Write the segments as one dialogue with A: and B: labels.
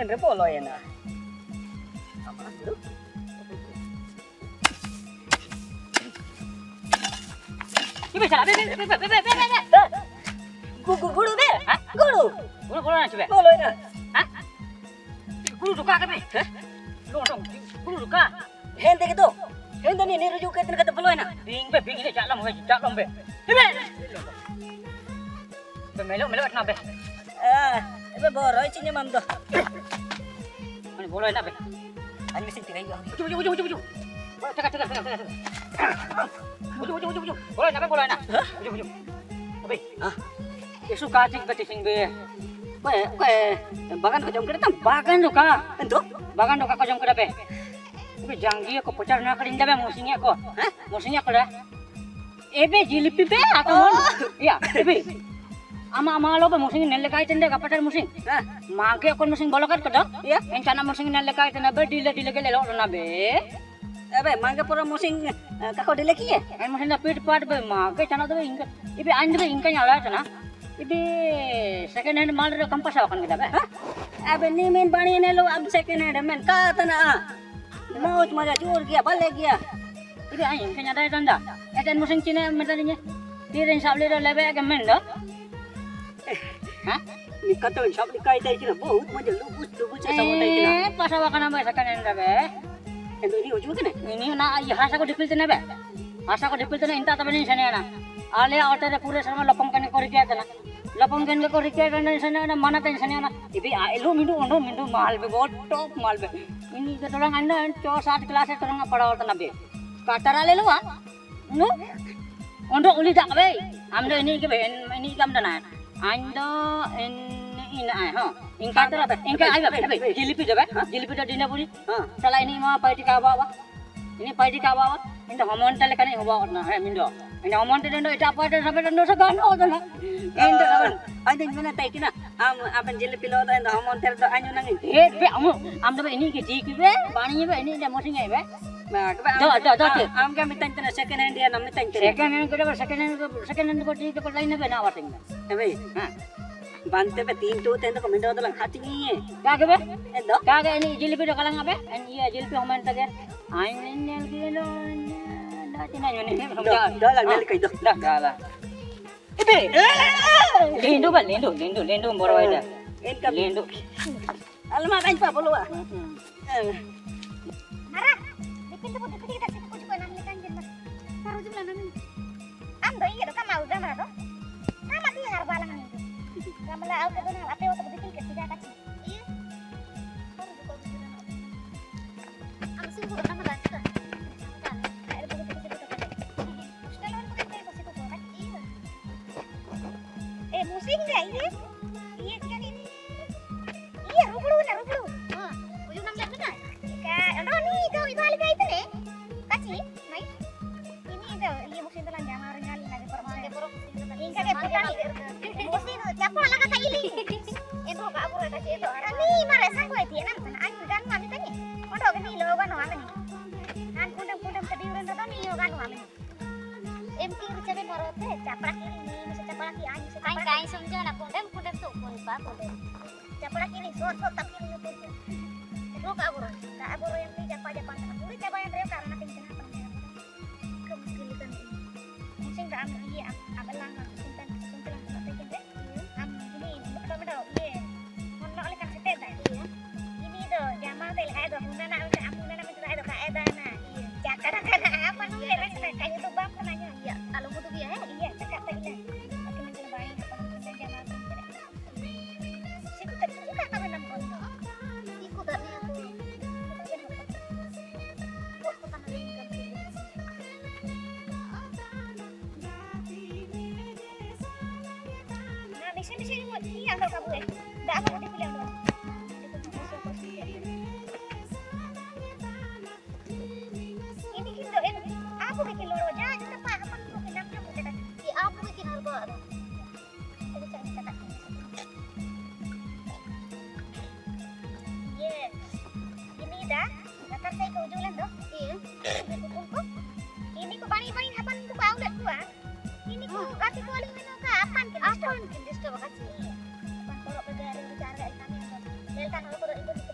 A: Kan repolo ya na. Apa dulu?
B: Ini bisa, be.
A: Guru be. Hah? Guru.
B: Guru na coba.
A: Polo ya.
B: Hah? Guru duka ka be?
A: Hah?
B: Dong. Guru duka.
A: Hente gitu. Hente ni rujuk ke kata polo ya na.
B: Bing ini cak lam be. Be. Be melo na be.
A: Ebe boro cinya mam do.
B: Ani bolo na be.
A: Ani mesin tirai gua.
B: Uju. Teka. Uju. Bolo na. Uju. Be. Isu kacing betising be. Kue bagan ko jom kada bagan do ka.
A: Ento?
B: Bagan do ka ko jom kada be. Be janggi ko pocar na karinda be musinya ko. Hah? Musinya ko da. Ebe jilipi be ako mon. Iya, ebe. Ama lo be musing nelle kai tende ka patar musing.
A: Hah?
B: Mage kon musing bolokat ko da.
A: Iya.
B: Encana musing nelle kai tende be dile ke lelo na be.
A: Ebe mangga pura musing kako dileki ya.
B: En musing na pit part be mage chana do inga. Ibe ande be inga nyala chana. Ibe second hand mal re kampas akan kita be.
A: Ebe ni min bani ne lo ab second hand men ka tana. Maut maja jur gya bale gya.
B: Ibe ai inga nyada tanda. Eten musing cine metaninya. Tiren sable do lebe ke men do. Hah?
A: Ni kata shop ni kai tai kira बहुत मजा लुबुस sa sawo tai kira.
B: Pasawa kana be second hand be.
A: Endo ni oju kene.
B: Ini na hasa ko dipil tena be. Hasa ko dipil tena inta tabani sane na. Ale autere pure sama lopong kane kori kya tena. Lopong kane kori kya tena sane na mana ten sane na. Ibi elu mindu mal be बहुत top mal be. Ini ke torang anda 7 kelas torang pada tena be. Katara le lo ah. No. Ondo uli dak be. Amdo ini ke be ini kam tena. Ando ini ai ha. Ingka tera be. Ingka ai be. Jilipi jabe. Jilipi da dina puri. Sala ini ma paiti ka bawa. Ini paiti ka bawa. Inda homon tele kane hoba na he mindo. Inda homon tele ndo ita apa sampai ndo sagano na.
A: Endo aban. Ando mana tai kina. Aban jilipi lo da endo homon tel do anyu nang.
B: Be amdo be ini ke dik be. Bani be ini da mosing ai be. Do.
A: Am ka mitan tena second hand ya nam mitan tena.
B: Second hand ko dik ko lain be na wating.
A: Ebe. Bante be 3 to tenda ko mindo dalang hati ni.
B: Kage be?
A: Endo.
B: Kage ini jilipi do kalang abe. En iya jilipi homon tage. Ai nel kilo. Tina yun ni.
A: Do lang nel kai do.
B: Dah. Ibe. Lindu boro ida.
A: En ka
B: Lindu.
A: Alma kan pa bolo ah.
C: Mara, dipintu kita situ kucu kan ahli kanjen mas. Taruh jumlah namin. Ando iya do kamau dah mara do. Sama dia harba langan itu. Kamala au ke dona ape waktu betul ke tiga kaki. Iya. Taruh juga kucu na. Am sing guru kamala kita. Musing deh ini. Iya kan ini. Iya, rublu. Ujung 16 benar. Roni itu ibalik itu nih. Kaci, mai. Ini itu, iya musim itu lanjang orang kali lagi permainan. Ini kan petani. Musim itu siapa lah kata ini. Itu kak aku kata itu. Ini malah sang gue dia nam sana ayu kan mami tanya. Kodok ini lo kan mami. Kan kundam kediuran itu nih yo kan mami. MP cabe marote caprak ini bisa caprak lagi ayu saya kain semja nak kundam tuh pun caprak ini so tapi ini tuh itu kak abur yang di japa boleh coba yang reo karena tinggal apa kemudian musim dah ambil iya abelang simpan tak deh ini betul iya mau oleh kan setet dah ini tuh jamal tel kayak tuh muna nak minta itu kayak dana iya cakap apa nih rasanya kayak itu bang nanya iya kalau butuh dia iya cakap tak ini pakai mencari bayi apa mungkin jamal situ tadi juga kami nampak ikut tadi aku di sini mau iya kalau kamu nggak apa mau dibilang dong ini kita aku bikin loro jangan cepat apa tuh kenapa aku kata di aku bikin harga ada cari kata yes ini dah datang saya ke ujung dong iya ini ku bani apa tuh kau udah tua ini ku kasih kuali mana kapan kendis coba kasih pan korok negara bicara kami delta kalau itu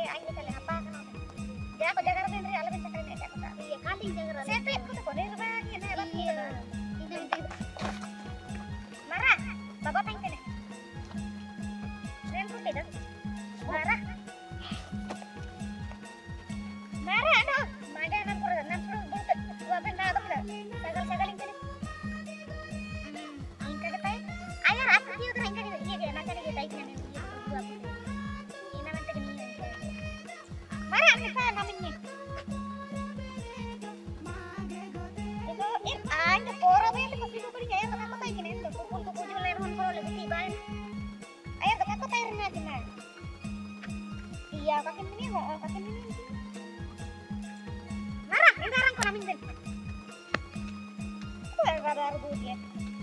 C: aing kali apa kan. Ya aku jaga dari ala bisa kali nek aku tak. Iya kali jaga. Saya tuh aku tuh dari bagi nek bagi. Ini. Marah. Bapak tanya nek. Saya putih dah. Marah. Marah dah. Mada 60 butet. Dua benda tu dah. Sagal ini. Aing kali tay. Ayah aku dia tu aing kali iya dia nak kali dia tay kan. Marah kita namanya. Itu ada pora ba yung pagpilo ko rin kaya nakakatay kinento. Kung kukujo lang naman ko lebih tiba. Ayan nakakatay rin natin na. Iya kakin ini ho, kakin ini. Marah, ingarang ko namin din. Ko ada argo dia.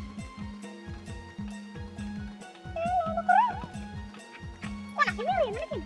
C: Ano ko rin? Ko na kiniri, nalikin.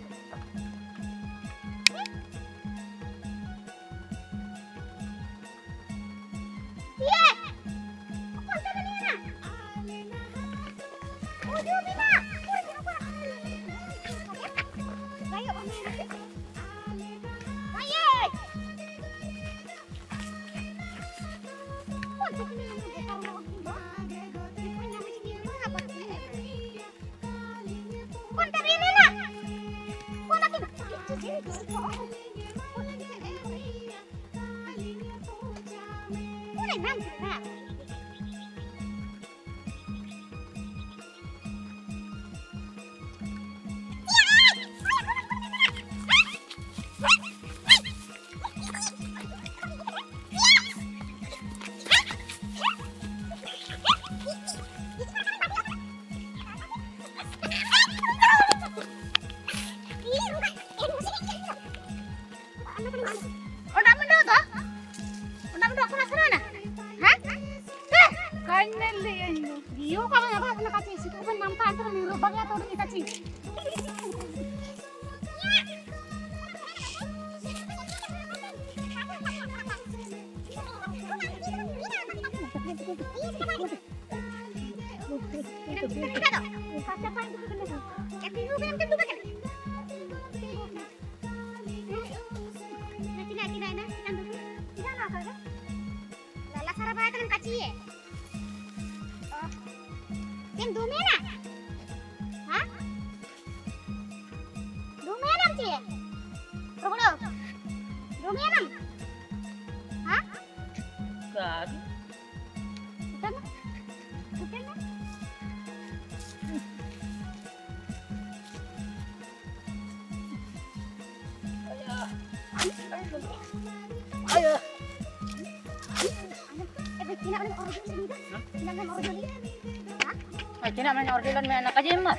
B: Cina main orderan main anak aja mas.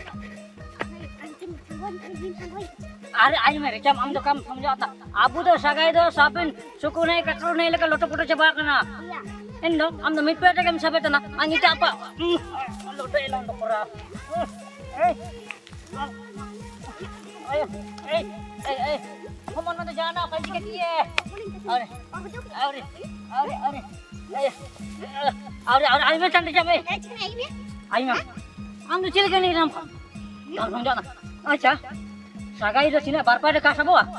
B: Are ayo mere jam am do kam samjota. Abu do sagai do sapin suku nai katru nai leka loto poto coba kana. Endo am do mit pete kam sabe tana. Angita apa? Loto elong do pura. Ayo. Kumon man jana kay diket ye. Aure. Ayo me chante jabe. Ayo ma. Am do chile gani ram. Samjota. Acha. Sagai do sini barpa de kasa bawa.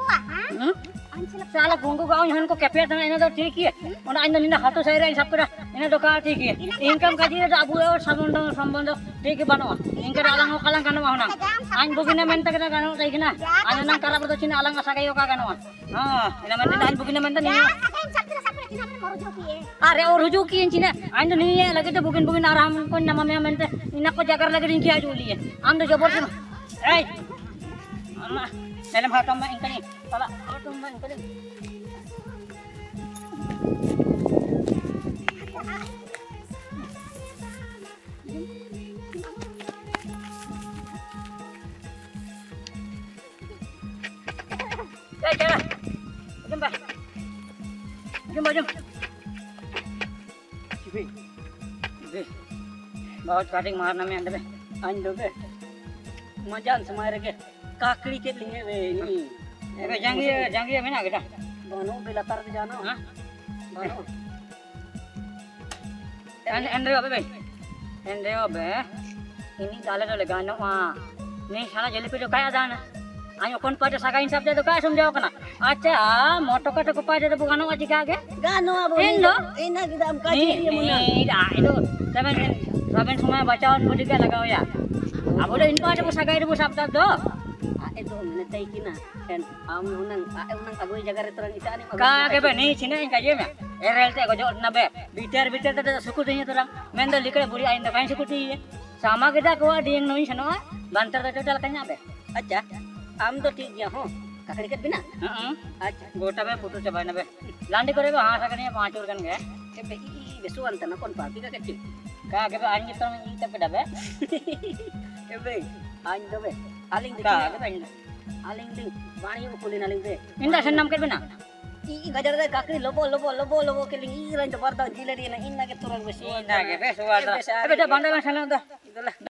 B: Salah gunggu kau yang ko kepiat na ina do ठीक है ona ina nina hato saira in sapra ina do ka ठीक है income kaji do abu और संबंध ठीक है bano inka alang ho kalang kanu hona ain bugina menta kana kanu tai kana ana nang kara do sini alang sagai ka kanu ina menta ain bugina menta ni are और रुजुकी इन चिने ain do ni lagi to bugin aram ko nama me menta ina ko jagar lagi rin kiya juli am do jabor sin amma dalam hatam ma ingkani tala hatam ma ingkani Cara. Jom. Cipi. बहुत cutting मारना में अंदर अंदर पे मजान समारे के काकड़ी के लिए वे नहीं जंगी में ना बेटा दोनों बिलातर जाना हां दोनों अंदर अबे ini dalam gaano नहीं साला जली पे जो काया जाना Ayo kon pada sagain sabda itu ka sum jawab kana. Acha moto kata ko pada itu bukan aja kage.
A: Gano abo
B: Indo?
A: ina kita am kaji dia muna.
B: Itu teman Raben semua bacaan budi ka lagaw ya. Abo do info ada sagai itu sabda do.
A: Itu menetay kina kan am unang agoy jaga retorang isa ani
B: Kage be ni cina in kaje me. Erel te ko jod na be. Bitter te suku dinya terang. Mendo likre budi ain da kain suku ti. Sama kita ko di yang noin sano bantar da total kanya be.
A: acha am to ठीक गया हो kakak dekat bina
B: अच्छा गोटा में photo चबाना बे लांडी करे बे हां सकने 5 और कन गए
A: ebe i besu antana kon papi ka kecil
B: का के बे आनी तो ई तक डबे
A: ebe an dobe aling
B: का
A: dikit
B: के बे
A: aling ding wani ukulin aling de
B: इंदा सन्नम के बिना
A: i gajar de kakri lobo keling i ran to parta jilari na inna ke turang besi
B: इंदा के बे सुवादा बे बंदा में सन्नम दा